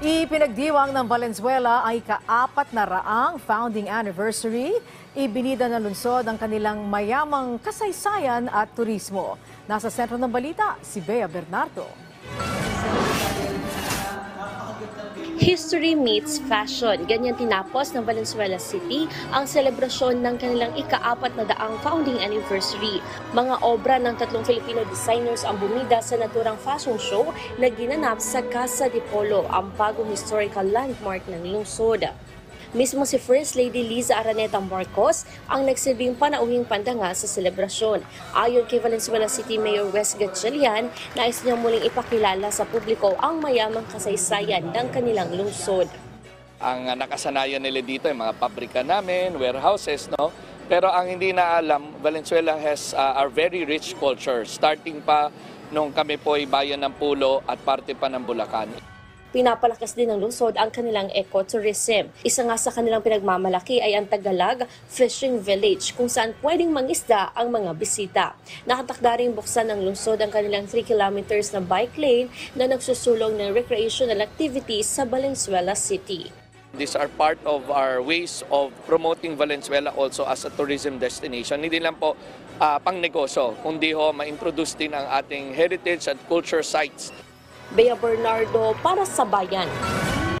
Ipinagdiwang ng Valenzuela ay ka-400 founding anniversary. Ibinida ng lungsod ang kanilang mayamang kasaysayan at turismo. Nasa sentro ng balita, si Bea Bernardo. History meets fashion. Ganyan tinapos ng Valenzuela City ang selebrasyon ng kanilang ika-400 founding anniversary. Mga obra ng 3 Filipino designers ang bumida sa naturang fashion show na ginanap sa Casa de Polo, ang bagong historical landmark ng lungsod. Mismo si First Lady Liza Araneta Marcos ang nagsilbing panauhing pandanga sa selebrasyon. Ayon kay Valenzuela City Mayor Wes Gatchalian, nais niyang muling ipakilala sa publiko ang mayamang kasaysayan ng kanilang lungsod. Ang nakasanayan nila dito ay mga pabrika namin, warehouses, no? Pero ang hindi na alam, Valenzuela has our very rich culture, starting pa nung kami po ay bayan ng Pulo at parte pa ng Bulacan. Pinapalakas din ng lungsod ang kanilang ecotourism. Isa nga sa kanilang pinagmamalaki ay ang Tagalog Fishing Village, kung saan pwedeng mangisda ang mga bisita. Nakatakda rin buksan ng lungsod ang kanilang 3 kilometers na bike lane na nagsusulong ng recreational activities sa Valenzuela City. These are part of our ways of promoting Valenzuela also as a tourism destination. Hindi lang po pang negosyo, kundi ma-introduce din ang ating heritage at culture sites. Bea Bernardo para sa Bayan.